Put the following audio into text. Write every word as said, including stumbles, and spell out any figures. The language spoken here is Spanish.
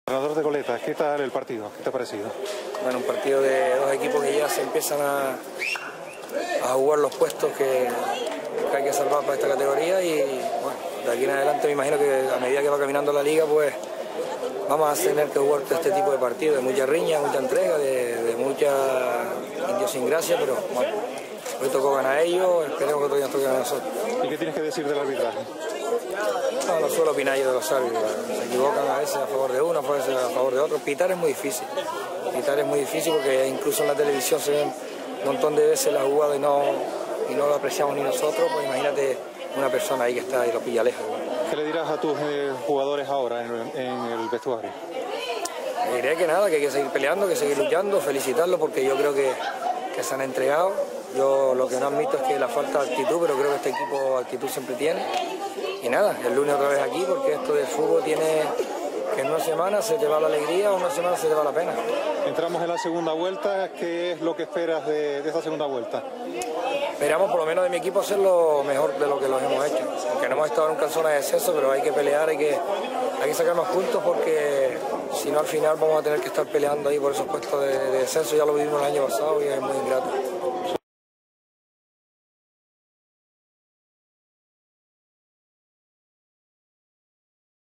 Entrenador de Goleta, ¿qué tal el partido? ¿Qué te ha parecido? Bueno, un partido de dos equipos que ya se empiezan a, a jugar los puestos que, que hay que salvar para esta categoría y bueno, de aquí en adelante me imagino que a medida que va caminando la liga pues vamos a tener que jugar este tipo de partidos, de mucha riña, mucha entrega, de, de mucha idiosincrasia, pero bueno, hoy tocó ganar a ellos, esperemos que otro día nos toque a nosotros. ¿Y qué tienes que decir del arbitraje? No, no suelo opinar yo de los árbitros, se equivocan a veces a favor de uno, a veces a favor de otro. Pitar es muy difícil, pitar es muy difícil porque incluso en la televisión se ven un montón de veces la jugada y no, y no lo apreciamos ni nosotros, pues imagínate una persona ahí que está y lo pilla lejos. ¿Qué le dirás a tus eh, jugadores ahora en, en el vestuario? Le diré que nada, que hay que seguir peleando, que hay que seguir luchando, felicitarlos porque yo creo que, que se han entregado. Yo lo que no admito es que la falta de actitud, pero creo que este equipo actitud siempre tiene. Y nada, el lunes otra vez aquí porque esto del fútbol tiene que en una semana se te va la alegría o en una semana se te va la pena. Entramos en la segunda vuelta, ¿qué es lo que esperas de, de esta segunda vuelta? Esperamos por lo menos de mi equipo hacerlo mejor de lo que lo hemos hecho, aunque no hemos estado nunca en zona de descenso, pero hay que pelear, hay que, hay que sacar más puntos porque si no al final vamos a tener que estar peleando ahí por esos puestos de, de descenso, ya lo vivimos el año pasado y es muy ingrato.